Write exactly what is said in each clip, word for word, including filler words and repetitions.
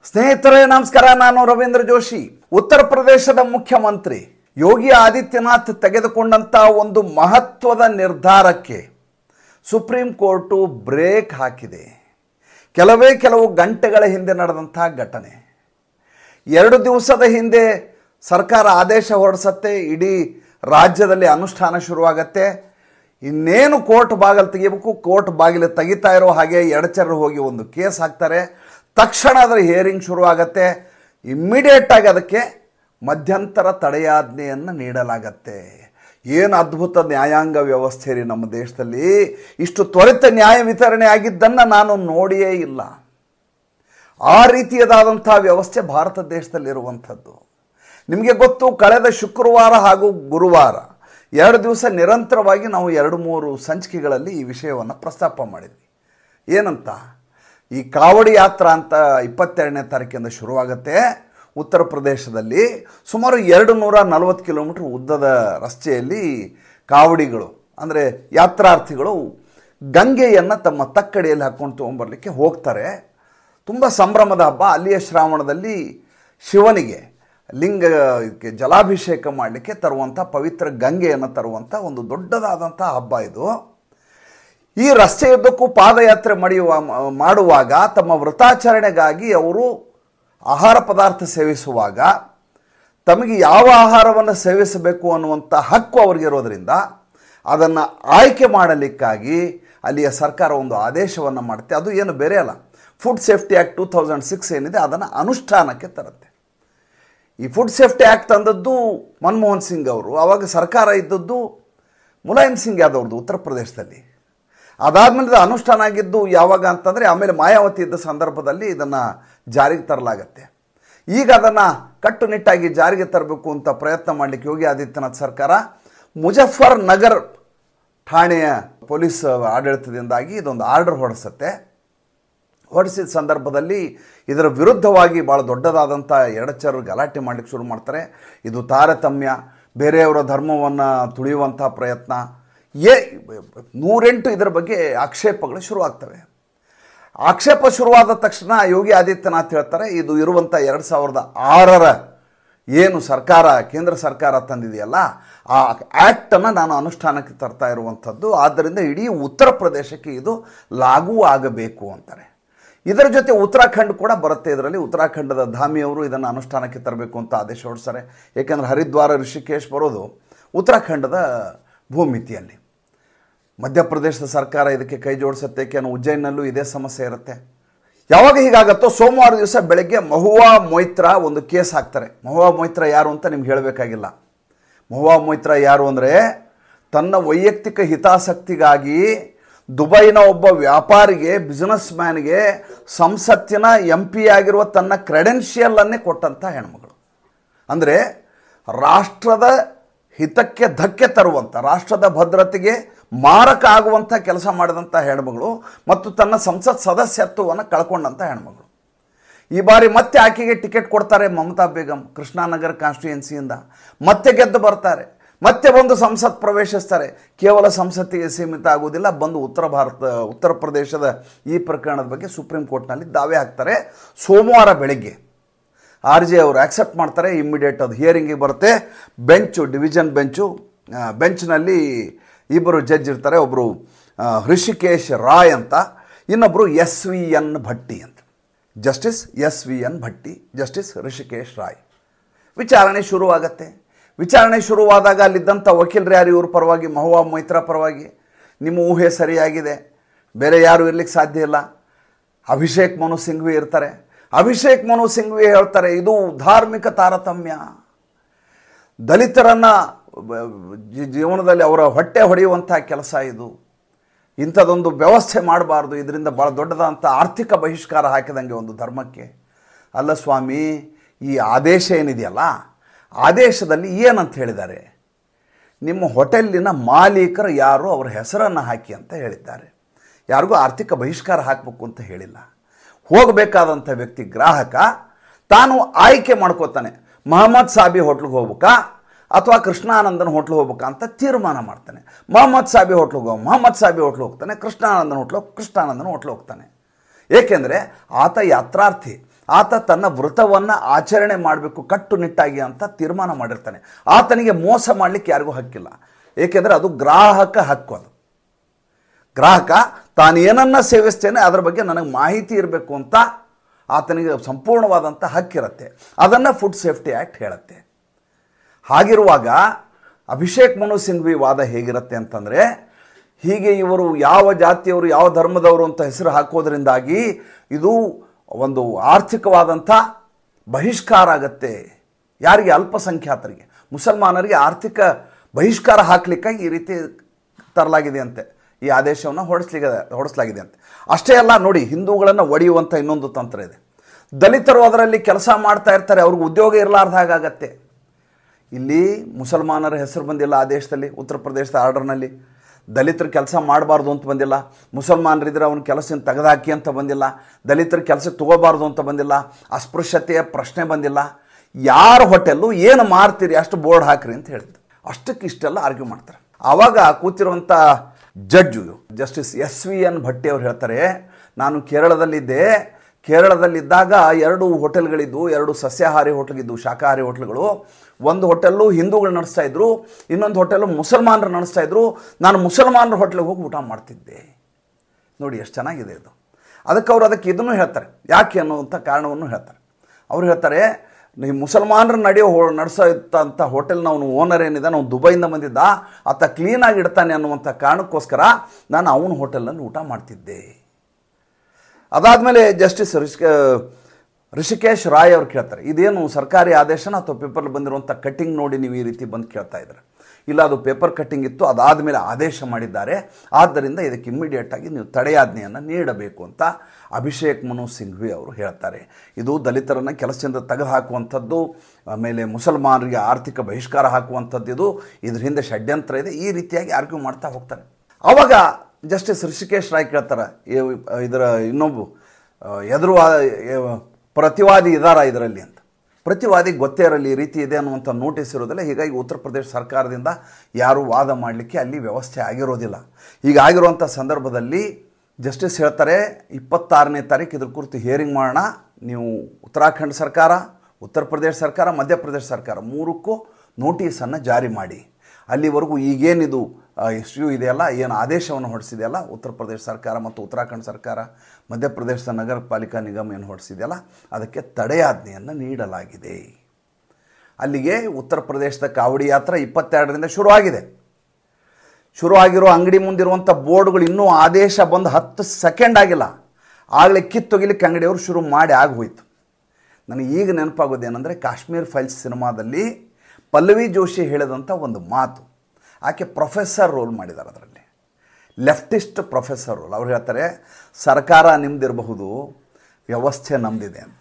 ಸ್ನೇಹಿತರೆ ನಮಸ್ಕಾರ, ನಾನು ರವೀಂದ್ರ ಜೋಶಿ. ಉತ್ತರ ಪ್ರದೇಶದ ಮುಖ್ಯಮಂತ್ರಿ ಯೋಗಿ ಆದಿತ್ಯನಾಥ್ ತೆಗೆದುಕೊಂಡಂತ ಒಂದು ಮಹತ್ವದ ನಿರ್ಧಾರಕ್ಕೆ ಸುಪ್ರೀಂ ಕೋರ್ಟು ಬ್ರೇಕ್ ಹಾಕಿದೆ. ಕೆಲವೇ ಕೆಲವು ಗಂಟೆಗಳ ಹಿಂದೆ ನಡೆದಂತಹ ಘಟನೆ. ಎರಡು ದಿವಸದ ಹಿಂದೆ ಸರ್ಕಾರ ಆದೇಶ ಹೊರಡಿಸುತ್ತೆ, ಇಡೀ ರಾಜ್ಯದಲ್ಲಿ ಅನುಷ್ಠಾನ ಶುರುವಾಗತ್ತೆ. ಇನ್ನೇನು ಕೋರ್ಟ್ ಬಾಗಿಲು ತೆಗಿಬೇಕು, ಕೋರ್ಟ್ ಬಾಗಿಲು ತೆಗಿತಾ ಇರೋ ಹಾಗೆ ಎಡಚರರು ಹೋಗಿ ಒಂದು ಕೇಸ್ ಹಾಕ್ತಾರೆ. ತಕ್ಷಣ ಅದರ ಹಿಯರಿಂಗ್ ಶುರುವಾಗತ್ತೆ. ಇಮ್ಮಿಡಿಯೇಟಾಗಿ ಅದಕ್ಕೆ ಮಧ್ಯಂತರ ತಡೆಯಾಜ್ಞೆಯನ್ನು ನೀಡಲಾಗತ್ತೆ. ಏನು ಅದ್ಭುತ ನ್ಯಾಯಾಂಗ ವ್ಯವಸ್ಥೆ ರೀ ನಮ್ಮ ದೇಶದಲ್ಲಿ. ಇಷ್ಟು ತ್ವರಿತ ನ್ಯಾಯ ವಿತರಣೆ ಆಗಿದ್ದನ್ನು ನಾನು ನೋಡಿಯೇ ಇಲ್ಲ. ಆ ರೀತಿಯದಾದಂಥ ವ್ಯವಸ್ಥೆ ಭಾರತ ದೇಶದಲ್ಲಿರುವಂಥದ್ದು. ನಿಮಗೆ ಗೊತ್ತು, ಕಳೆದ ಶುಕ್ರವಾರ ಹಾಗೂ ಗುರುವಾರ ಎರಡು ದಿವಸ ನಿರಂತರವಾಗಿ ನಾವು ಎರಡು ಮೂರು ಸಂಚಿಕೆಗಳಲ್ಲಿ ಈ ವಿಷಯವನ್ನು ಪ್ರಸ್ತಾಪ ಮಾಡಿದ್ವಿ. ಏನಂತ, ಈ ಕಾವಡಿ ಯಾತ್ರಾ ಅಂತ ಇಪ್ಪತ್ತೆರಡನೇ ತಾರೀಕಿಂದ ಶುರುವಾಗುತ್ತೆ. ಉತ್ತರ ಪ್ರದೇಶದಲ್ಲಿ ಸುಮಾರು ಎರಡು ನೂರ ನಲವತ್ತು ಕಿಲೋಮೀಟ್ರ್ ಉದ್ದದ ರಸ್ತೆಯಲ್ಲಿ ಕಾವಡಿಗಳು ಅಂದರೆ ಯಾತ್ರಾರ್ಥಿಗಳು ಗಂಗೆಯನ್ನು ತಮ್ಮ ತಕ್ಕಡಿಯಲ್ಲಿ ಹಾಕ್ಕೊಂಡು ತೊಗೊಂಬರಲಿಕ್ಕೆ ಹೋಗ್ತಾರೆ. ತುಂಬ ಸಂಭ್ರಮದ ಹಬ್ಬ. ಅಲ್ಲಿಯ ಶ್ರಾವಣದಲ್ಲಿ ಶಿವನಿಗೆ ಲಿಂಗ ಜಲಾಭಿಷೇಕ ಮಾಡಲಿಕ್ಕೆ ತರುವಂಥ ಪವಿತ್ರ ಗಂಗೆಯನ್ನು ತರುವಂಥ ಒಂದು ದೊಡ್ಡದಾದಂಥ ಹಬ್ಬ ಇದು. ಈ ರಸ್ತೆಯುದ್ದಕ್ಕೂ ಪಾದಯಾತ್ರೆ ಮಡಿಯುವ ಮಾಡುವಾಗ ತಮ್ಮ ವ್ರತಾಚರಣೆಗಾಗಿ ಅವರು ಆಹಾರ ಪದಾರ್ಥ ಸೇವಿಸುವಾಗ ತಮಗೆ ಯಾವ ಆಹಾರವನ್ನು ಸೇವಿಸಬೇಕು ಅನ್ನುವಂಥ ಹಕ್ಕು ಅವರಿಗಿರೋದ್ರಿಂದ ಅದನ್ನು ಆಯ್ಕೆ ಮಾಡಲಿಕ್ಕಾಗಿ ಅಲ್ಲಿಯ ಸರ್ಕಾರ ಒಂದು ಆದೇಶವನ್ನು ಮಾಡುತ್ತೆ. ಅದು ಏನು ಬೇರೆ ಅಲ್ಲ, food safety act two thousand six ಏನಿದೆ ಅದನ್ನು ಅನುಷ್ಠಾನಕ್ಕೆ ತರುತ್ತೆ. ಈ ಫುಡ್ ಸೇಫ್ಟಿ ಆ್ಯಕ್ಟ್ ತಂದದ್ದು ಮನಮೋಹನ್ ಸಿಂಗ್ ಅವರು. ಆವಾಗ ಸರ್ಕಾರ ಇದ್ದದ್ದು ಮುಲಾಯಂ ಸಿಂಗ್ ಯಾದವ್ರದ್ದು ಉತ್ತರ ಪ್ರದೇಶದಲ್ಲಿ. ಅದಾದಮೇಲೆ ಅನುಷ್ಠಾನ ಆಗಿದ್ದು ಯಾವಾಗ ಅಂತಂದರೆ ಆಮೇಲೆ ಮಾಯಾವತಿ ಇದ್ದ ಸಂದರ್ಭದಲ್ಲಿ ಇದನ್ನು ಜಾರಿಗೆ ತರಲಾಗತ್ತೆ. ಈಗ ಅದನ್ನು ಕಟ್ಟುನಿಟ್ಟಾಗಿ ಜಾರಿಗೆ ತರಬೇಕು ಅಂತ ಪ್ರಯತ್ನ ಮಾಡಲಿಕ್ಕೆ ಯೋಗಿ ಆದಿತ್ಯನಾಥ್ ಸರ್ಕಾರ ಮುಜಫರ್ ನಗರ್ ಠಾಣೆಯ ಪೊಲೀಸ್ ಆಡಳಿತದಿಂದಾಗಿ ಇದೊಂದು ಆರ್ಡರ್ ಹೊರಡಿಸುತ್ತೆ. ಹೊರಡಿಸಿದ ಸಂದರ್ಭದಲ್ಲಿ ಇದರ ವಿರುದ್ಧವಾಗಿ ಭಾಳ ದೊಡ್ಡದಾದಂಥ ಎಡಚರರು ಗಲಾಟೆ ಮಾಡಲಿಕ್ಕೆ ಶುರು ಮಾಡ್ತಾರೆ. ಇದು ತಾರತಮ್ಯ, ಬೇರೆಯವರ ಧರ್ಮವನ್ನು ತುಳಿಯುವಂಥ ಪ್ರಯತ್ನ, ಏ ನೂರೆಂಟು ಇದರ ಬಗ್ಗೆ ಆಕ್ಷೇಪಗಳು ಶುರುವಾಗ್ತವೆ. ಆಕ್ಷೇಪ ಶುರುವಾದ ತಕ್ಷಣ ಯೋಗಿ ಆದಿತ್ಯನಾಥ್ ಹೇಳ್ತಾರೆ, ಇದು ಇರುವಂಥ ಎರಡು ಸಾವಿರದ ಆರರ ಏನು ಸರ್ಕಾರ ಕೇಂದ್ರ ಸರ್ಕಾರ ತಂದಿದೆಯಲ್ಲ ಆ ಆ್ಯಕ್ಟನ್ನು ನಾನು ಅನುಷ್ಠಾನಕ್ಕೆ ತರ್ತಾ ಇರುವಂಥದ್ದು. ಆದ್ದರಿಂದ ಇಡೀ ಉತ್ತರ ಪ್ರದೇಶಕ್ಕೆ ಇದು ಲಾಗೂ ಆಗಬೇಕು ಅಂತಾರೆ. ಇದರ ಜೊತೆ ಉತ್ತರಾಖಂಡ್ ಕೂಡ ಬರುತ್ತೆ. ಇದರಲ್ಲಿ ಉತ್ತರಾಖಂಡದ ಧಾಮಿಯವರು ಇದನ್ನು ಅನುಷ್ಠಾನಕ್ಕೆ ತರಬೇಕು ಅಂತ ಆದೇಶ ಹೊರಡಿಸ್ತಾರೆ. ಏಕೆಂದರೆ ಹರಿದ್ವಾರ ಋಷಿಕೇಶ್ ಬರೋದು ಉತ್ತರಾಖಂಡದ ಭೂಮಿತಿಯಲ್ಲಿ. ಮಧ್ಯಪ್ರದೇಶದ ಸರ್ಕಾರ ಇದಕ್ಕೆ ಕೈ ಜೋಡಿಸುತ್ತೆ. ಏಕೆಂದರೆ ಉಜ್ಜಯಿನಲ್ಲೂ ಇದೇ ಸಮಸ್ಯೆ ಇರುತ್ತೆ. ಯಾವಾಗ ಹೀಗಾಗತ್ತೋ ಸೋಮವಾರ ದಿವಸ ಬೆಳಗ್ಗೆ ಮಹುವಾ ಮೊಯ್ತ್ರಾ ಒಂದು ಕೇಸ್ ಹಾಕ್ತಾರೆ. ಮಹುವಾ ಮೊಯ್ತ್ರಾ ಯಾರು ಅಂತ ನಿಮ್ಗೆ ಹೇಳಬೇಕಾಗಿಲ್ಲ. ಮಹುವಾ ಮೊಯ್ತ್ರಾ ಯಾರು ಅಂದರೆ ತನ್ನ ವೈಯಕ್ತಿಕ ಹಿತಾಸಕ್ತಿಗಾಗಿ ದುಬೈನ ಒಬ್ಬ ವ್ಯಾಪಾರಿಗೆ, ಬಿಸ್ನೆಸ್ ಮ್ಯಾನ್ಗೆ ಸಂಸತ್ತಿನ ಎಂ ಪಿ ಆಗಿರುವ ತನ್ನ ಕ್ರೆಡೆನ್ಷಿಯಲನ್ನೇ ಕೊಟ್ಟಂಥ ಹೆಣ್ಮಗಳು. ಅಂದರೆ ರಾಷ್ಟ್ರದ ಹಿತಕ್ಕೆ ಧಕ್ಕೆ ತರುವಂಥ, ರಾಷ್ಟ್ರದ ಭದ್ರತೆಗೆ ಮಾರಕ ಆಗುವಂಥ ಕೆಲಸ ಮಾಡಿದಂಥ ಹೆಣ್ಮಗಳು ಮತ್ತು ತನ್ನ ಸಂಸತ್ ಸದಸ್ಯತ್ವವನ್ನು ಕಳ್ಕೊಂಡಂಥ ಹೆಣ್ಮಗಳು. ಈ ಬಾರಿ ಮತ್ತೆ ಆಕೆಗೆ ಟಿಕೆಟ್ ಕೊಡ್ತಾರೆ ಮಮತಾ ಬೇಗಂ ಕೃಷ್ಣಾನಗರ ಕಾನ್ಸ್ಟಿಟ್ಯೂಯೆನ್ಸಿಯಿಂದ. ಮತ್ತೆ ಗೆದ್ದು ಬರ್ತಾರೆ, ಮತ್ತೆ ಬಂದು ಸಂಸತ್ ಪ್ರವೇಶಿಸ್ತಾರೆ. ಕೇವಲ ಸಂಸತ್ತಿಗೆ ಸೀಮಿತ ಆಗುವುದಿಲ್ಲ, ಬಂದು ಉತ್ತರ ಭಾರತ ಉತ್ತರ ಪ್ರದೇಶದ ಈ ಪ್ರಕರಣದ ಬಗ್ಗೆ ಸುಪ್ರೀಂ ಕೋರ್ಟ್ನಲ್ಲಿ ದಾವೆ ಹಾಕ್ತಾರೆ. ಸೋಮವಾರ ಬೆಳಗ್ಗೆ ಆರ್ ಜೆ ಅವರು ಆಕ್ಸೆಪ್ಟ್ ಮಾಡ್ತಾರೆ. ಇಮ್ಮಿಡಿಯೇಟ್ ಅದು ಹಿಯರಿಂಗಿಗೆ ಬರುತ್ತೆ. ಬೆಂಚು, ಡಿವಿಷನ್ ಬೆಂಚು ಬೆಂಚ್ನಲ್ಲಿ ಇಬ್ಬರು ಜಡ್ಜ್ ಇರ್ತಾರೆ. ಒಬ್ಬರು ಹೃಷಿಕೇಶ್ ರಾಯ್ ಅಂತ, ಇನ್ನೊಬ್ಬರು ಎಸ್ ವಿ ಎನ್ ಭಟ್ಟಿ ಅಂತ. Justice S V N Bhatti, justice Hrishikesh Rai. ವಿಚಾರಣೆ ಶುರುವಾಗತ್ತೆ. ವಿಚಾರಣೆ ಶುರುವಾದಾಗ ಅಲ್ಲಿದ್ದಂಥ ವಕೀಲರು ಯಾರು ಇವ್ರ ಪರವಾಗಿ, ಮಹುವಾ ಮೊಯ್ತ್ರಾ ಪರವಾಗಿ, ನಿಮ್ಮ ಊಹೆ ಸರಿಯಾಗಿದೆ, ಬೇರೆ ಯಾರು ಇರ್ಲಿಕ್ಕೆ ಸಾಧ್ಯ ಇಲ್ಲ, ಅಭಿಷೇಕ್ ಮನು ಸಿಂಘ್ವಿ ಇರ್ತಾರೆ. ಅಭಿಷೇಕ್ ಮನು ಸಿಂಘ್ವಿ ಹೇಳ್ತಾರೆ, ಇದು ಧಾರ್ಮಿಕ ತಾರತಮ್ಯ, ದಲಿತರನ್ನು ಜೀವನದಲ್ಲಿ ಅವರ ಹೊಟ್ಟೆ ಹೊಡೆಯುವಂಥ ಕೆಲಸ ಇದು, ಇಂಥದ್ದೊಂದು ವ್ಯವಸ್ಥೆ ಮಾಡಬಾರ್ದು, ಇದರಿಂದ ಭಾಳ ದೊಡ್ಡದಾದಂಥ ಆರ್ಥಿಕ ಬಹಿಷ್ಕಾರ ಹಾಕಿದಂಗೆ ಒಂದು ಧರ್ಮಕ್ಕೆ. ಅಲ್ಲ ಸ್ವಾಮಿ, ಈ ಆದೇಶ ಏನಿದೆಯಲ್ಲ, ಆದೇಶದಲ್ಲಿ ಏನಂತ ಹೇಳಿದ್ದಾರೆ, ನಿಮ್ಮ ಹೋಟೆಲ್ಲಿನ ಮಾಲೀಕರು ಯಾರು ಅವರ ಹೆಸರನ್ನು ಹಾಕಿ ಅಂತ ಹೇಳಿದ್ದಾರೆ. ಯಾರಿಗೂ ಆರ್ಥಿಕ ಬಹಿಷ್ಕಾರ ಹಾಕಬೇಕು ಅಂತ ಹೇಳಿಲ್ಲ. ಹೋಗಬೇಕಾದಂಥ ವ್ಯಕ್ತಿ ಗ್ರಾಹಕ ತಾನು ಆಯ್ಕೆ ಮಾಡ್ಕೋತಾನೆ, ಮಹಮ್ಮದ್ ಸಾಬಿ ಹೋಟ್ಲಿಗೆ ಹೋಗ್ಬೇಕಾ ಅಥವಾ ಕೃಷ್ಣಾನಂದನ ಹೋಟ್ಲಿಗೆ ಹೋಗ್ಬೇಕಾ ಅಂತ ತೀರ್ಮಾನ ಮಾಡ್ತಾನೆ. ಮಹಮ್ಮದ್ ಸಾಬಿ ಹೋಟ್ಲಿಗೆ ಹೋಗಿ ಮಹಮ್ಮದ್ ಸಾಬಿ ಹೋಟ್ಲಿಗೆ ಹೋಗ್ತಾನೆ, ಕೃಷ್ಣಾನಂದನ ಹೋಟ್ಲಿಗೆ ಕೃಷ್ಣಾನಂದನ ಹೋಟ್ಲಿಗೆ ಹೋಗ್ತಾನೆ. ಏಕೆಂದರೆ ಆತ ಯಾತ್ರಾರ್ಥಿ, ಆತ ತನ್ನ ವೃತವನ್ನು ಆಚರಣೆ ಮಾಡಬೇಕು ಕಟ್ಟುನಿಟ್ಟಾಗಿ ಅಂತ ತೀರ್ಮಾನ ಮಾಡಿರ್ತಾನೆ. ಆತನಿಗೆ ಮೋಸ ಮಾಡಲಿಕ್ಕೆ ಯಾರಿಗೂ ಹಕ್ಕಿಲ್ಲ, ಏಕೆಂದರೆ ಅದು ಗ್ರಾಹಕ ಹಕ್ಕು. ಅದು ಗ್ರಾಹಕ ತಾನು ಏನನ್ನ ಸೇವಿಸ್ತೇನೆ ಅದರ ಬಗ್ಗೆ ನನಗೆ ಮಾಹಿತಿ ಇರಬೇಕು ಅಂತ ಆತನಿಗೆ ಸಂಪೂರ್ಣವಾದಂಥ ಹಕ್ಕಿರುತ್ತೆ. ಅದನ್ನು ಫುಡ್ ಸೇಫ್ಟಿ ಆ್ಯಕ್ಟ್ ಹೇಳುತ್ತೆ. ಹಾಗಿರುವಾಗ ಅಭಿಷೇಕ್ ಮನು ಸಿಂಘ್ವಿ ವಾದ ಹೇಗಿರುತ್ತೆ ಅಂತಂದರೆ, ಹೀಗೆ ಇವರು ಯಾವ ಜಾತಿಯವರು ಯಾವ ಧರ್ಮದವರು ಅಂತ ಹೆಸರು ಹಾಕೋದ್ರಿಂದಾಗಿ ಇದು ಒಂದು ಆರ್ಥಿಕವಾದಂಥ ಬಹಿಷ್ಕಾರ ಆಗತ್ತೆ. ಯಾರಿಗೆ? ಅಲ್ಪಸಂಖ್ಯಾತರಿಗೆ, ಮುಸಲ್ಮಾನರಿಗೆ ಆರ್ಥಿಕ ಬಹಿಷ್ಕಾರ ಹಾಕಲಿಕ್ಕಾಗಿ ಈ ರೀತಿ ತರಲಾಗಿದೆ ಅಂತೆ, ಈ ಆದೇಶವನ್ನು ಹೊರಡಿಸ್ಲಿಕ್ಕೆ ಹೊರಡಿಸಲಾಗಿದೆ ಅಂತೆ. ಅಷ್ಟೇ ಅಲ್ಲ ನೋಡಿ, ಹಿಂದೂಗಳನ್ನು ಒಡೆಯುವಂಥ ಇನ್ನೊಂದು ತಂತ್ರ ಇದೆ. ದಲಿತರು ಅದರಲ್ಲಿ ಕೆಲಸ ಮಾಡ್ತಾ ಇರ್ತಾರೆ, ಅವ್ರಿಗೆ ಉದ್ಯೋಗ ಇರಲಾರ್ದ ಹಾಗಾಗತ್ತೆ. ಇಲ್ಲಿ ಮುಸಲ್ಮಾನರ ಹೆಸರು ಬಂದಿಲ್ಲ ಆದೇಶದಲ್ಲಿ, ಉತ್ತರ ಪ್ರದೇಶದ ಆರ್ಡರ್ನಲ್ಲಿ. ದಲಿತರು ಕೆಲಸ ಮಾಡಬಾರ್ದು ಅಂತ ಬಂದಿಲ್ಲ, ಮುಸಲ್ಮಾನರಿದ್ರೆ ಅವನ ಕೆಲಸದಿಂದ ತೆಗೆದುಹಾಕಿ ಅಂತ ಬಂದಿಲ್ಲ, ದಲಿತರ ಕೆಲಸಕ್ಕೆ ತಗೋಬಾರ್ದು ಅಂತ ಬಂದಿಲ್ಲ, ಅಸ್ಪೃಶ್ಯತೆಯ ಪ್ರಶ್ನೆ ಬಂದಿಲ್ಲ. ಯಾರ ಹೋಟೆಲ್ಲು ಏನು ಮಾರ್ತೀರಿ ಅಷ್ಟು ಬೋರ್ಡ್ ಹಾಕ್ರಿ ಅಂತ ಹೇಳ್ತಾರೆ. ಅಷ್ಟಕ್ಕೆ ಇಷ್ಟೆಲ್ಲ ಆರ್ಗ್ಯೂ ಮಾಡ್ತಾರೆ. ಆವಾಗ ಕೂತಿರುವಂಥ judge justice S V N Bhatti ಅವ್ರು ಹೇಳ್ತಾರೆ, ನಾನು ಕೇರಳದಲ್ಲಿದ್ದೆ, ಕೇರಳದಲ್ಲಿದ್ದಾಗ ಎರಡು ಹೋಟೆಲ್ಗಳಿದ್ದು, ಎರಡು ಸಸ್ಯಾಹಾರಿ ಹೋಟ್ಲಿದ್ದು, ಶಾಕಾಹಾರಿ ಹೋಟ್ಲ್ಗಳು. ಒಂದು ಹೋಟೆಲ್ಲು ಹಿಂದೂಗಳು ನಡೆಸ್ತಾ ಇದ್ರು, ಇನ್ನೊಂದು ಹೋಟೆಲ್ಲು ಮುಸಲ್ಮಾನರು ನಡೆಸ್ತಾ ಇದ್ರು. ನಾನು ಮುಸಲ್ಮಾನರ ಹೋಟ್ಲಿಗೆ ಹೋಗಿ ಊಟ ಮಾಡ್ತಿದ್ದೆ. ನೋಡಿ ಎಷ್ಟು ಚೆನ್ನಾಗಿದೆ ಇದು. ಅದಕ್ಕೆ ಅವರು ಅದಕ್ಕೆ ಇದನ್ನು ಹೇಳ್ತಾರೆ, ಯಾಕೆ ಅನ್ನುವಂಥ ಕಾರಣವನ್ನು ಹೇಳ್ತಾರೆ. ಅವ್ರು ಹೇಳ್ತಾರೆ, ಈ ಮುಸಲ್ಮಾನರು ನಡೆಯೋ ಹೋ ನಡೆಸೋ ಇತ್ತಂಥ ಹೋಟೆಲ್ನ ಅವನು ಓನರ್ ಏನಿದೆ, ನಾವು ದುಬೈಯಿಂದ ಬಂದಿದ್ದ, ಆತ ಕ್ಲೀನಾಗಿ ಇಡ್ತಾನೆ ಅನ್ನುವಂಥ ಕಾರಣಕ್ಕೋಸ್ಕರ ನಾನು ಅವನ ಹೋಟೆಲ್ನಲ್ಲಿ ಊಟ ಮಾಡ್ತಿದ್ದೆ. ಅದಾದಮೇಲೆ ಜಸ್ಟಿಸ್ ರಿಷ್ ರಿಷಿಕೇಶ್ ರಾಯ್ ಅವ್ರು ಕೇಳ್ತಾರೆ, ಇದೇನು ಸರ್ಕಾರಿ ಆದೇಶನ ಅಥವಾ ಪೇಪರ್ಲ್ಲಿ ಬಂದಿರುವಂಥ ಕಟ್ಟಿಂಗ್ ನೋಡಿ ನೀವು ಈ ರೀತಿ ಬಂದು ಕೇಳ್ತಾ ಇದ್ದಾರೆ? ಇಲ್ಲ, ಅದು ಪೇಪರ್ ಕಟ್ಟಿಂಗ್ ಇತ್ತು, ಅದಾದ ಮೇಲೆ ಆದೇಶ ಮಾಡಿದ್ದಾರೆ, ಆದ್ದರಿಂದ ಇದಕ್ಕೆ ಇಮ್ಮಿಡಿಯೇಟಾಗಿ ನೀವು ತಡೆಯಾಜ್ಞೆಯನ್ನು ನೀಡಬೇಕು ಅಂತ ಅಭಿಷೇಕ್ ಮನು ಸಿಂಘ್ವಿ ಅವರು ಹೇಳ್ತಾರೆ. ಇದು ದಲಿತರನ್ನು ಕೆಲಸದಿಂದ ತೆಗೆದುಹಾಕುವಂಥದ್ದು, ಆಮೇಲೆ ಮುಸಲ್ಮಾನರಿಗೆ ಆರ್ಥಿಕ ಬಹಿಷ್ಕಾರ ಹಾಕುವಂಥದ್ದು, ಇದು ಇದ್ರ ಹಿಂದೆ ಷಡ್ಯಂತ್ರ ಇದೆ, ಈ ರೀತಿಯಾಗಿ ಆರ್ಗ್ಯೂ ಮಾಡ್ತಾ ಹೋಗ್ತಾರೆ. ಆವಾಗ ಜಸ್ಟಿಸ್ ಋಷಿಕೇಶ್ ರಾಯ್ ಕೇಳ್ತಾರೆ, ಇದರ ಇನ್ನೊಬ್ಬ ಎದುರು ಪ್ರತಿವಾದಿ ಇದಾರ ಇದರಲ್ಲಿ ಅಂತ. ಪ್ರತಿವಾದಿ ಗೊತ್ತೇ ಇರಲಿ ಈ ರೀತಿ ಇದೆ ಅನ್ನುವಂಥ ನೋಟಿಸ್ ಇರೋದಿಲ್ಲ, ಹೀಗಾಗಿ ಉತ್ತರ ಪ್ರದೇಶ ಸರ್ಕಾರದಿಂದ ಯಾರೂ ವಾದ ಮಾಡಲಿಕ್ಕೆ ಅಲ್ಲಿ ವ್ಯವಸ್ಥೆ ಆಗಿರೋದಿಲ್ಲ. ಹೀಗಾಗಿರುವಂಥ ಸಂದರ್ಭದಲ್ಲಿ ಜಸ್ಟಿಸ್ ಹೇಳ್ತಾರೆ, ಇಪ್ಪತ್ತಾರನೇ ತಾರೀಕು ಇದ್ರ ಕುರಿತು ಹಿಯರಿಂಗ್ ಮಾಡೋಣ, ನೀವು ಉತ್ತರಾಖಂಡ್ ಸರ್ಕಾರ, ಉತ್ತರ ಪ್ರದೇಶ ಸರ್ಕಾರ, ಮಧ್ಯಪ್ರದೇಶ ಸರ್ಕಾರ ಮೂರಕ್ಕೂ ನೋಟಿಸನ್ನು ಜಾರಿ ಮಾಡಿ. ಅಲ್ಲಿವರೆಗೂ ಈಗೇನಿದು ಇಶ್ಯೂ ಇದೆಯಲ್ಲ, ಏನು ಆದೇಶವನ್ನು ಹೊರಡಿಸಿದೆಯಲ್ಲ ಉತ್ತರ ಪ್ರದೇಶ ಸರ್ಕಾರ ಮತ್ತು ಉತ್ತರಾಖಂಡ್ ಸರ್ಕಾರ, ಮಧ್ಯಪ್ರದೇಶದ ನಗರ ಪಾಲಿಕಾ ನಿಗಮ ಏನು ಹೊರಡಿಸಿದೆಯಲ್ಲ, ಅದಕ್ಕೆ ತಡೆಯಾಜ್ಞೆಯನ್ನು ನೀಡಲಾಗಿದೆ. ಅಲ್ಲಿಗೆ ಉತ್ತರ ಪ್ರದೇಶದ ಕಾವಡಿ ಯಾತ್ರೆ ಇಪ್ಪತ್ತೆರಡರಿಂದ ಶುರುವಾಗಿದೆ. ಶುರುವಾಗಿರೋ ಅಂಗಡಿ ಮುಂದಿರುವಂಥ ಬೋರ್ಡ್ಗಳು ಇನ್ನೂ ಆದೇಶ ಬಂದು ಹತ್ತು ಸೆಕೆಂಡ್ ಆಗಿಲ್ಲ, ಆಗಲೇ ಕಿತ್ತೊಗಿಲಿಕ್ಕೆ ಅಂಗಡಿಯವರು ಶುರು ಮಾಡಿ ಆಗೋಯ್ತು. ನನಗೆ ಈಗ ನೆನಪಾಗೋದೇನೆಂದರೆ, ಕಾಶ್ಮೀರ್ ಫೈಲ್ಸ್ ಸಿನಿಮಾದಲ್ಲಿ ಪಲ್ಲವಿ ಜೋಶಿ ಹೇಳಿದಂಥ ಒಂದು ಮಾತು. ಆಕೆ ಪ್ರೊಫೆಸರ್ ರೋಲ್ ಮಾಡಿದ್ದಾರೆ ಅದರಲ್ಲಿ, ಲೆಫ್ಟಿಸ್ಟ್ ಪ್ರೊಫೆಸರ್ ರೋಲ್. ಅವ್ರು ಹೇಳ್ತಾರೆ, ಸರ್ಕಾರ ನಿಮ್ಮದಿರಬಹುದು, ವ್ಯವಸ್ಥೆ ನಮ್ಮದಿದೆ ಅಂತ.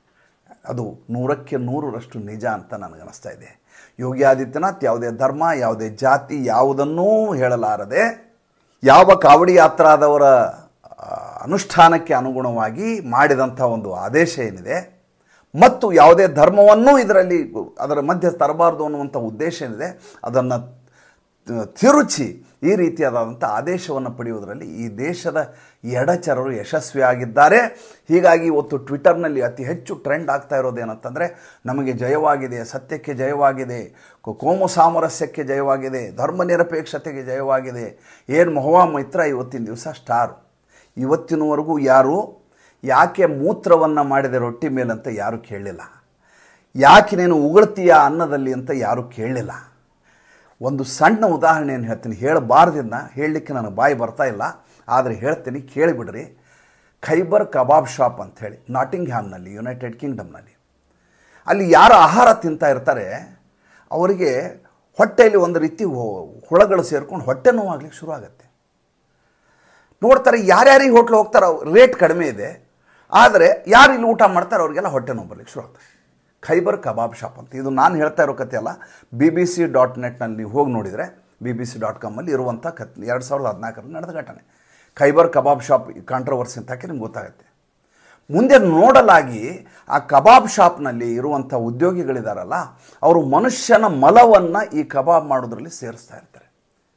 ಅದು ನೂರಕ್ಕೆ ನೂರರಷ್ಟು ನಿಜ ಅಂತ ನನಗನ್ನಿಸ್ತಾ ಇದೆ. ಯೋಗಿ ಆದಿತ್ಯನಾಥ್ ಯಾವುದೇ ಧರ್ಮ, ಯಾವುದೇ ಜಾತಿ, ಯಾವುದನ್ನೂ ಹೇಳಲಾರದೆ ಯಾವ ಕಾವಡಿ ಯಾತ್ರಾದವರ ಅನುಷ್ಠಾನಕ್ಕೆ ಅನುಗುಣವಾಗಿ ಮಾಡಿದಂಥ ಒಂದು ಆದೇಶ ಏನಿದೆ, ಮತ್ತು ಯಾವುದೇ ಧರ್ಮವನ್ನೂ ಇದರಲ್ಲಿ ಅದರ ಮಧ್ಯೆ ತರಬಾರ್ದು ಅನ್ನುವಂಥ ಉದ್ದೇಶ ಏನಿದೆ, ಅದನ್ನು ತಿರುಚಿ ಈ ರೀತಿಯಾದಂಥ ಆದೇಶವನ್ನು ಪಡೆಯುವುದರಲ್ಲಿ ಈ ದೇಶದ ಎಡಚರರು ಯಶಸ್ವಿಯಾಗಿದ್ದಾರೆ. ಹೀಗಾಗಿ ಇವತ್ತು ಟ್ವಿಟರ್ನಲ್ಲಿ ಅತಿ ಹೆಚ್ಚು ಟ್ರೆಂಡ್ ಆಗ್ತಾ ಇರೋದೇನಂತಂದರೆ, ನಮಗೆ ಜಯವಾಗಿದೆ, ಸತ್ಯಕ್ಕೆ ಜಯವಾಗಿದೆ, ಕೋಮು ಸಾಮರಸ್ಯಕ್ಕೆ ಜಯವಾಗಿದೆ, ಧರ್ಮ ನಿರಪೇಕ್ಷತೆಗೆ ಜಯವಾಗಿದೆ. ಏನು ಮಹುವಾ ಮೈತ್ರ ಇವತ್ತಿನ ದಿವಸ ಸ್ಟಾರು. ಇವತ್ತಿನವರೆಗೂ ಯಾರು ಯಾಕೆ ಮೂತ್ರವನ್ನು ಮಾಡಿದೆ ರೊಟ್ಟಿ ಮೇಲಂತ ಯಾರೂ ಕೇಳಲಿಲ್ಲ, ಯಾಕೆ ನೀನು ಉಗುಳ್ತೀಯ ಅನ್ನದಲ್ಲಿ ಅಂತ ಯಾರೂ ಕೇಳಲಿಲ್ಲ. ಒಂದು ಸಣ್ಣ ಉದಾಹರಣೆಯನ್ನು ಹೇಳ್ತೀನಿ, ಹೇಳಬಾರ್ದನ್ನ ಹೇಳಲಿಕ್ಕೆ ನನಗೆ ಬಾಯಿ ಬರ್ತಾ ಇಲ್ಲ, ಆದರೆ ಹೇಳ್ತೀನಿ, ಕೇಳಿಬಿಡ್ರಿ. ಖೈಬರ್ ಕಬಾಬ್ ಶಾಪ್ ಅಂಥೇಳಿ ನಾಟಿಂಗ್ ಹ್ಯಾಮ್ನಲ್ಲಿ, ಯುನೈಟೆಡ್ ಕಿಂಗ್ಡಮ್ನಲ್ಲಿ, ಅಲ್ಲಿ ಯಾರು ಆಹಾರ ತಿಂತಾ ಇರ್ತಾರೆ ಅವರಿಗೆ ಹೊಟ್ಟೆಯಲ್ಲಿ ಒಂದು ರೀತಿ ಹುಳಗಳು ಸೇರ್ಕೊಂಡು ಹೊಟ್ಟೆ ನೋವಾಗಲಿಕ್ಕೆ ಶುರು ಆಗುತ್ತೆ. ನೋಡ್ತಾರೆ, ಯಾರ್ಯಾರಿಗೆ ಹೋಟ್ಲು ಹೋಗ್ತಾರೆ ರೇಟ್ ಕಡಿಮೆ ಇದೆ, ಆದರೆ ಯಾರು ಇಲ್ಲಿ ಊಟ ಮಾಡ್ತಾರೆ ಅವ್ರಿಗೆಲ್ಲ ಹೊಟ್ಟೆ ನೋವು ಬರಲಿಕ್ಕೆ ಶುರು ಆಗ್ತದೆ. ಖೈಬರ್ ಕಬಾಬ್ ಶಾಪ್ ಅಂತ, ಇದು ನಾನು ಹೇಳ್ತಾ ಇರೋ ಕಥೆ ಅಲ್ಲ, ಬಿ ಬಿ ಸಿ ಡಾಟ್ ನೆಟ್ನಲ್ಲಿ ನೀವು ಹೋಗಿ ನೋಡಿದರೆ, ಬಿ ಬಿ ಸಿ ಡಾಟ್ ಕಾಮಲ್ಲಿ ಇರುವಂಥ ಕತ್ ಎರಡು ಸಾವಿರದ ಹದಿನಾಲ್ಕರಲ್ಲಿ ನಡೆದ ಘಟನೆ. ಖೈಬರ್ ಕಬಾಬ್ ಶಾಪ್ ಕಾಂಟ್ರವರ್ಸಿ ಅಂತ ಹಾಕಿ ನಿಮ್ಗೆ ಗೊತ್ತಾಗುತ್ತೆ. ಮುಂದೆ ನೋಡಲಾಗಿ ಆ ಕಬಾಬ್ ಶಾಪ್ನಲ್ಲಿ ಇರುವಂಥ ಉದ್ಯೋಗಿಗಳಿದಾರಲ್ಲ, ಅವರು ಮನುಷ್ಯನ ಮಲವನ್ನು ಈ ಕಬಾಬ್ ಮಾಡೋದ್ರಲ್ಲಿ ಸೇರಿಸ್ತಾ ಇರ್ತಾರೆ.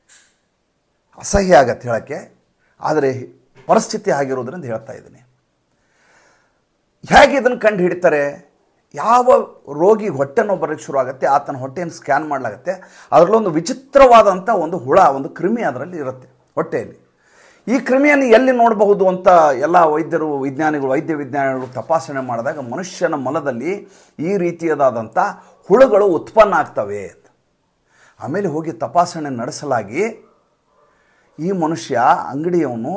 ಅಸಹ್ಯ ಆಗತ್ತೆ ಹೇಳೋಕ್ಕೆ, ಆದರೆ ಪರಿಸ್ಥಿತಿ ಆಗಿರೋದ್ರಿಂದ ಹೇಳ್ತಾ ಇದ್ದೀನಿ. ಹೇಗೆ ಇದನ್ನು ಕಂಡು ಹಿಡಿತಾರೆ? ಯಾವ ರೋಗಿ ಹೊಟ್ಟೆ ನೋವು ಬರೋಕ್ಕೆ ಶುರು ಆಗುತ್ತೆ, ಆತನ ಹೊಟ್ಟೆಯನ್ನು ಸ್ಕ್ಯಾನ್ ಮಾಡಲಾಗುತ್ತೆ. ಅದರಲ್ಲೊಂದು ವಿಚಿತ್ರವಾದಂಥ ಒಂದು ಹುಳ, ಒಂದು ಕ್ರಿಮಿ ಅದರಲ್ಲಿ ಇರುತ್ತೆ ಹೊಟ್ಟೆಯಲ್ಲಿ. ಈ ಕ್ರಿಮಿಯನ್ನು ಎಲ್ಲಿ ನೋಡಬಹುದು ಅಂತ ಎಲ್ಲ ವೈದ್ಯರು, ವಿಜ್ಞಾನಿಗಳು, ವೈದ್ಯ ವಿಜ್ಞಾನಿಗಳು ತಪಾಸಣೆ ಮಾಡಿದಾಗ ಮನುಷ್ಯನ ಮಲದಲ್ಲಿ ಈ ರೀತಿಯಾದಂಥ ಹುಳುಗಳು ಉತ್ಪನ್ನ ಆಗ್ತವೆ. ಆಮೇಲೆ ಹೋಗಿ ತಪಾಸಣೆ ನಡೆಸಲಾಗಿ ಈ ಮನುಷ್ಯ ಅಂಗಡಿಯವನು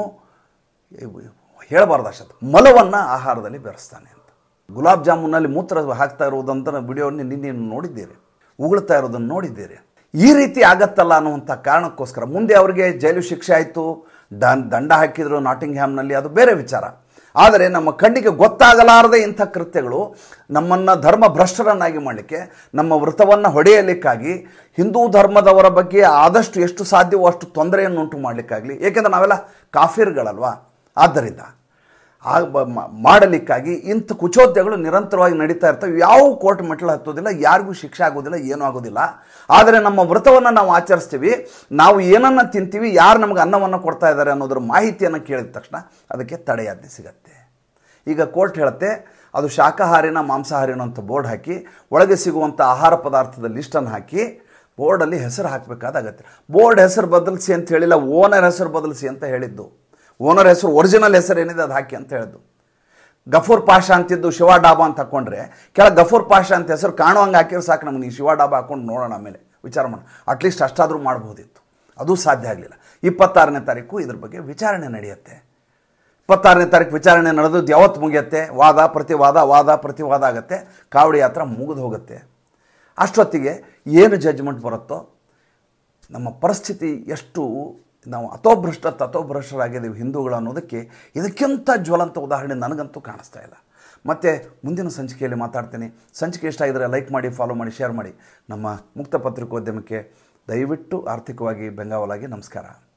ಹೇಳಬಾರ್ದು ಅಷ್ಟೇ ಮಲವನ್ನು ಆಹಾರದಲ್ಲಿ ಬೆರೆಸ್ತಾನೆ ಅಂತ. ಗುಲಾಬ್ ಜಾಮೂನಲ್ಲಿ ಮೂತ್ರ ಹಾಕ್ತಾ ಇರುವುದಂತ ವಿಡಿಯೋವನ್ನು ನಿನ್ನೆ ನೋಡಿದ್ದೀರಿ, ಉಗುಳ್ತಾ ಇರೋದನ್ನು ನೋಡಿದ್ದೀರಿ. ಈ ರೀತಿ ಆಗತ್ತಲ್ಲ ಅನ್ನುವಂಥ ಕಾರಣಕ್ಕೋಸ್ಕರ ಮುಂದೆ ಅವರಿಗೆ ಜೈಲು ಶಿಕ್ಷೆ ಆಯಿತು, ದಂಡ ಹಾಕಿದ್ರು ನಾಟಿಂಗ್ ಹ್ಯಾಮ್ನಲ್ಲಿ, ಅದು ಬೇರೆ ವಿಚಾರ. ಆದರೆ ನಮ್ಮ ಕಣ್ಣಿಗೆ ಗೊತ್ತಾಗಲಾರದೆ ಇಂಥ ಕೃತ್ಯಗಳು ನಮ್ಮನ್ನು ಧರ್ಮ ಭ್ರಷ್ಟರನ್ನಾಗಿ ಮಾಡಲಿಕ್ಕೆ, ನಮ್ಮ ವೃತವನ್ನು ಹೊಡೆಯಲಿಕ್ಕಾಗಿ, ಹಿಂದೂ ಧರ್ಮದವರ ಬಗ್ಗೆ ಆದಷ್ಟು ಎಷ್ಟು ಸಾಧ್ಯವೋ ಅಷ್ಟು ತೊಂದರೆಯನ್ನು ಉಂಟು ಮಾಡಲಿಕ್ಕಾಗಲಿ, ಏಕೆಂದರೆ ನಾವೆಲ್ಲ ಕಾಫಿರ್ಗಳಲ್ವಾ, ಆದ್ದರಿಂದ ಆ ಮಾಡಲಿಕ್ಕಾಗಿ ಇಂಥ ಕುಚೋದ್ಯಗಳು ನಿರಂತರವಾಗಿ ನಡೀತಾ ಇರ್ತವೆ. ಯಾವ ಕೋರ್ಟ್ ಮೆಟ್ಲು ಹತ್ತೋದಿಲ್ಲ, ಯಾರಿಗೂ ಶಿಕ್ಷೆ ಆಗೋದಿಲ್ಲ, ಏನೂ ಆಗೋದಿಲ್ಲ. ಆದರೆ ನಮ್ಮ ವ್ರತವನ್ನು ನಾವು ಆಚರಿಸ್ತೀವಿ, ನಾವು ಏನನ್ನು ತಿಂತೀವಿ, ಯಾರು ನಮಗೆ ಅನ್ನವನ್ನು ಕೊಡ್ತಾ ಇದ್ದಾರೆ ಅನ್ನೋದ್ರ ಮಾಹಿತಿಯನ್ನು ಕೇಳಿದ ತಕ್ಷಣ ಅದಕ್ಕೆ ತಡೆಯಾಜ್ಞೆ ಸಿಗತ್ತೆ. ಈಗ ಕೋರ್ಟ್ ಹೇಳುತ್ತೆ ಅದು ಶಾಕಾಹಾರಿನ ಮಾಂಸಾಹಾರಿನ ಅಂತ ಬೋರ್ಡ್ ಹಾಕಿ, ಒಳಗೆ ಸಿಗುವಂಥ ಆಹಾರ ಪದಾರ್ಥದ ಲಿಸ್ಟನ್ನು ಹಾಕಿ ಬೋರ್ಡಲ್ಲಿ ಹೆಸರು ಹಾಕಬೇಕಾದಾಗತ್ತೆ. ಬೋರ್ಡ್ ಹೆಸರು ಬದಲಿಸಿ ಅಂತ ಹೇಳಿಲ್ಲ, ಓನರ್ ಹೆಸರು ಬದಲಿಸಿ ಅಂತ ಹೇಳಿದ್ದು. ಓನರ್ ಹೆಸರು, ಒರಿಜಿನಲ್ ಹೆಸರು ಏನಿದೆ ಅದು ಹಾಕಿ ಅಂತ ಹೇಳಿದ್ದು. ಗಫೂರ್ ಪಾಷಾ ಅಂತಿದ್ದು ಶಿವ ಡಾಬಾ ಅಂತ ಹಾಕ್ಕೊಂಡ್ರೆ ಕೆಳಗೆ ಗಫೂರ್ ಪಾಷಾ ಅಂತ ಹೆಸರು ಕಾಣುವಂಗೆ ಹಾಕಿದ್ರೆ ಸಾಕು, ನಮಗೆ ನೀವು ಶಿವ ಡಾಬಾ ಹಾಕ್ಕೊಂಡು ನೋಡೋಣ, ಆಮೇಲೆ ವಿಚಾರ ಮಾಡೋಣ. ಅಟ್ಲೀಸ್ಟ್ ಅಷ್ಟಾದರೂ ಮಾಡ್ಬೋದಿತ್ತು, ಅದು ಸಾಧ್ಯ ಆಗಲಿಲ್ಲ. ಇಪ್ಪತ್ತಾರನೇ ತಾರೀಕು ಇದ್ರ ಬಗ್ಗೆ ವಿಚಾರಣೆ ನಡೆಯುತ್ತೆ. ಇಪ್ಪತ್ತಾರನೇ ತಾರೀಕು ವಿಚಾರಣೆ ನಡೆದು ಯಾವತ್ತು ಮುಗಿಯುತ್ತೆ? ವಾದ ಪ್ರತಿವಾದ, ವಾದ ಪ್ರತಿವಾದ ಆಗುತ್ತೆ, ಕಾವಡಿ ಯಾತ್ರೆ ಮುಗಿದು ಹೋಗುತ್ತೆ. ಅಷ್ಟೊತ್ತಿಗೆ ಏನು ಜಡ್ಜ್ಮೆಂಟ್ ಬರುತ್ತೋ, ನಮ್ಮ ಪರಿಸ್ಥಿತಿ ಎಷ್ಟು ನಾವು ಅತೋಭ್ರಷ್ಟ ತಥೋಭ್ರಷ್ಟರಾಗಿದ್ದೀವಿ ಹಿಂದೂಗಳು ಅನ್ನೋದಕ್ಕೆ ಇದಕ್ಕಿಂತ ಜ್ವಲಂತ ಉದಾಹರಣೆ ನನಗಂತೂ ಕಾಣಿಸ್ತಾ ಇಲ್ಲ. ಮತ್ತು ಮುಂದಿನ ಸಂಚಿಕೆಯಲ್ಲಿ ಮಾತಾಡ್ತೀನಿ. ಸಂಚಿಕೆ ಇಷ್ಟ ಆಗಿದ್ರೆ ಲೈಕ್ ಮಾಡಿ, ಫಾಲೋ ಮಾಡಿ, ಶೇರ್ ಮಾಡಿ. ನಮ್ಮ ಮುಕ್ತ ಪತ್ರಿಕೋದ್ಯಮಕ್ಕೆ ದಯವಿಟ್ಟು ಆರ್ಥಿಕವಾಗಿ ಬೆಂಗಾವಲಾಗಿ. ನಮಸ್ಕಾರ.